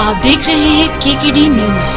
आप देख रहे हैं केकेडी न्यूज।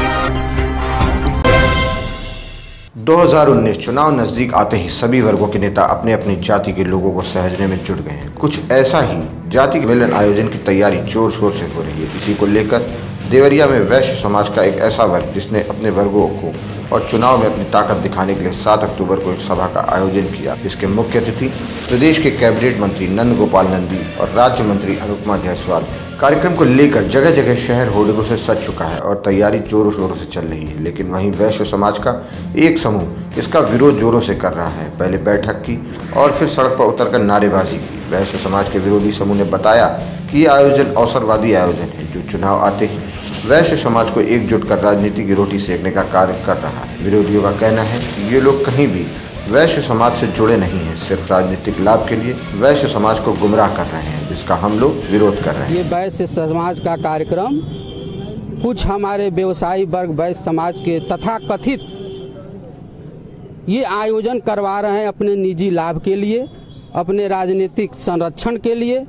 2019 चुनाव नजदीक आते ही सभी वर्गों के नेता अपने अपनी जाति के लोगों को सहेजने में जुट गए हैं। कुछ ऐसा ही जाति के मिलन आयोजन की तैयारी जोर शोर से हो रही है। इसी को लेकर देवरिया में वैश्य समाज का एक ऐसा वर्ग जिसने अपने वर्गों को और चुनाव में अपनी ताकत दिखाने के लिए 7 अक्टूबर को एक सभा का आयोजन किया, जिसके मुख्य अतिथि प्रदेश के कैबिनेट मंत्री नंद गोपाल नंदी और राज्य मंत्री अनुपमा जायसवाल। कार्यक्रम को लेकर जगह जगह शहर होर्डिंगों से सज चुका है और तैयारी जोरों शोरों से चल रही है। लेकिन वहीं वैश्य समाज का एक समूह इसका विरोध जोरों से कर रहा है। पहले बैठक की और फिर सड़क पर उतरकर नारेबाजी की। वैश्य समाज के विरोधी समूह ने बताया कि यह आयोजन अवसरवादी आयोजन है जो चुनाव आते ही वैश्य समाज को एकजुट कर राजनीति की रोटी सेकने का कार्य कर रहा है। विरोधियों का कहना है कि ये लोग कहीं भी वैश्य समाज से जुड़े नहीं हैं, सिर्फ राजनीतिक लाभ के लिए वैश्य समाज को गुमराह कर रहे हैं, जिसका हम लोग विरोध कर रहे हैं। ये वैश्य समाज का कार्यक्रम कुछ हमारे व्यवसायी वर्ग वैश्य समाज के तथाकथित ये आयोजन करवा रहे हैं अपने निजी लाभ के लिए, अपने राजनीतिक संरक्षण के लिए,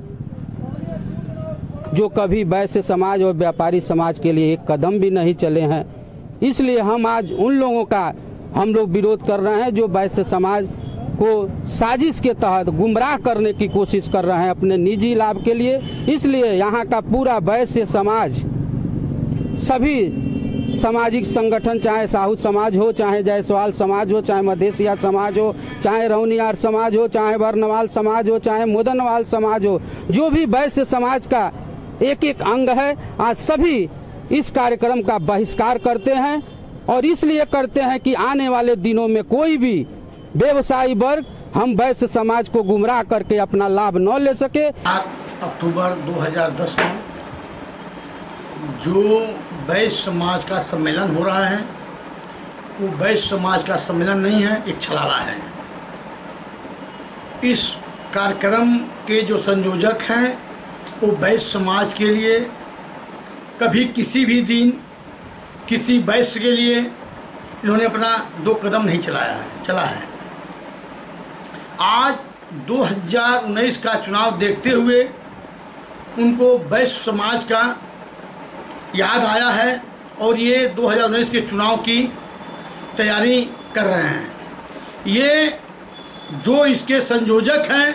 जो कभी वैश्य समाज और व्यापारी समाज के लिए एक कदम भी नहीं चले हैं। इसलिए हम आज उन लोगों का हम लोग विरोध कर रहे हैं जो वैश्य समाज को साजिश के तहत गुमराह करने की कोशिश कर रहे हैं अपने निजी लाभ के लिए। इसलिए यहाँ का पूरा वैश्य समाज, सभी सामाजिक संगठन, चाहे साहू समाज हो, चाहे जायसवाल समाज हो, चाहे मधेसिया समाज हो, चाहे रौनियार समाज हो, चाहे वर्णवाल समाज हो, चाहे मुदनवाल समाज हो, जो भी वैश्य समाज का एक एक अंग है, आज सभी इस कार्यक्रम का बहिष्कार करते हैं। और इसलिए करते हैं कि आने वाले दिनों में कोई भी व्यवसायी वर्ग हम वैश्य समाज को गुमराह करके अपना लाभ न ले सके। 8 अक्टूबर 2010 को जो वैश्य समाज का सम्मेलन हो रहा है वो वैश्य समाज का सम्मेलन नहीं है, एक छलावा है। इस कार्यक्रम के जो संयोजक हैं वो वैश्य समाज के लिए कभी किसी भी दिन किसी वैश्य के लिए इन्होंने अपना 2 कदम नहीं चला है। आज 2019 का चुनाव देखते हुए उनको वैश्य समाज का याद आया है और ये 2019 के चुनाव की तैयारी कर रहे हैं। ये जो इसके संयोजक हैं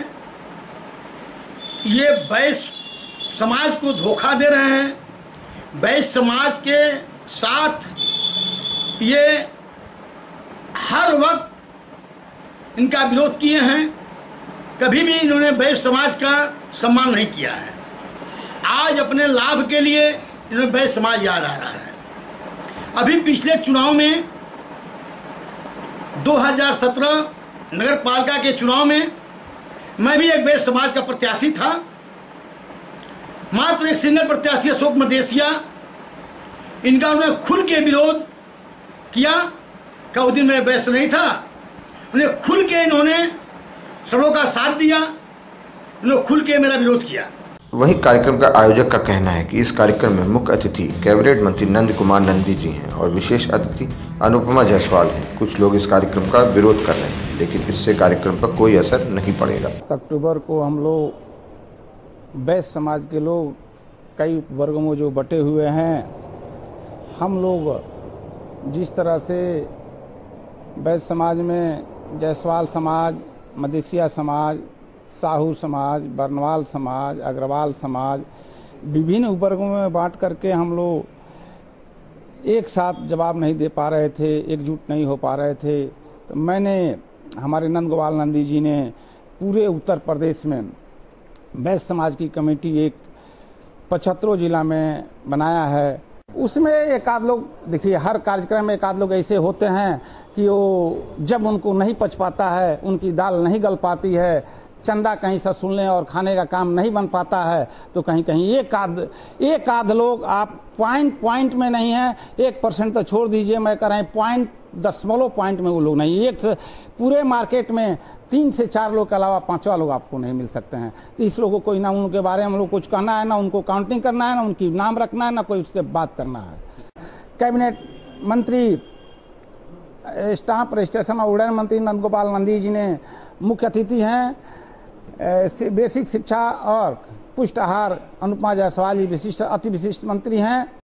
ये वैश्य समाज को धोखा दे रहे हैं। वैश्य समाज के साथ ये हर वक्त इनका विरोध किए हैं, कभी भी इन्होंने वैश्य समाज का सम्मान नहीं किया है। आज अपने लाभ के लिए इन्होंने वैश्य समाज याद आ रहा है। अभी पिछले चुनाव में 2017 नगर पालिका के चुनाव में मैं भी एक वैश्य समाज का प्रत्याशी था। मात्र एक सिंगल प्रत्याशी अशोक मधेसिया, इनका उन्होंने खुल के विरोध किया। का उस दिन मैं वैश्य नहीं था, उन्हें खुल के इन्होंने सबों का साथ दिया, उन्होंने खुल के मेरा विरोध किया। वहीं कार्यक्रम का आयोजक का कहना है कि इस कार्यक्रम में मुख्य अतिथि कैबिनेट मंत्री नंद कुमार नंदी जी हैं और विशेष अतिथि अनुपमा जायसवाल हैं। कुछ लोग इस कार्यक्रम का विरोध कर रहे हैं, लेकिन इससे कार्यक्रम पर कोई असर नहीं पड़ेगा। अक्टूबर को हम लोग वैश्य समाज के लोग कई वर्गों में जो बटे हुए हैं, हम लोग जिस तरह से वैश्य समाज में जायसवाल समाज, मधेसिया समाज, साहू समाज, वर्णवाल समाज, अग्रवाल समाज, विभिन्न वर्गों में बांट करके हम लोग एक साथ जवाब नहीं दे पा रहे थे, एकजुट नहीं हो पा रहे थे। तो मैंने, हमारे नंद गोपाल नंदी जी ने पूरे उत्तर प्रदेश में वैश्य समाज की कमेटी एक 75 जिला में बनाया है। उसमें एक आध लोग, देखिए हर कार्यक्रम में एक आध लोग ऐसे होते हैं कि वो जब उनको नहीं पच पाता है, उनकी दाल नहीं गल पाती है, चंदा कहीं से सुन लें और खाने का काम नहीं बन पाता है, तो कहीं कहीं एक आध लोग, आप पॉइंट में नहीं है, 1% तो छोड़ दीजिए, मैं कह रहा हूँ 0.0 में वो लोग नहीं, एक से पूरे मार्केट में 3 से 4 लोग के अलावा 5वां लोग आपको नहीं मिल सकते हैं। तो इस लोगों को ना उनके बारे में हम लोग कुछ कहना है, ना उनको काउंटिंग करना है, ना उनकी नाम रखना है, ना कोई उससे बात करना है। कैबिनेट मंत्री, स्टाम्प रजिस्ट्रेशन और उड्डयन मंत्री नंद गोपाल नंदी जी ने मुख्य अतिथि हैं। बेसिक शिक्षा और पुष्ट आहार अनुपमा जायसवाल जी अति विशिष्ट मंत्री हैं।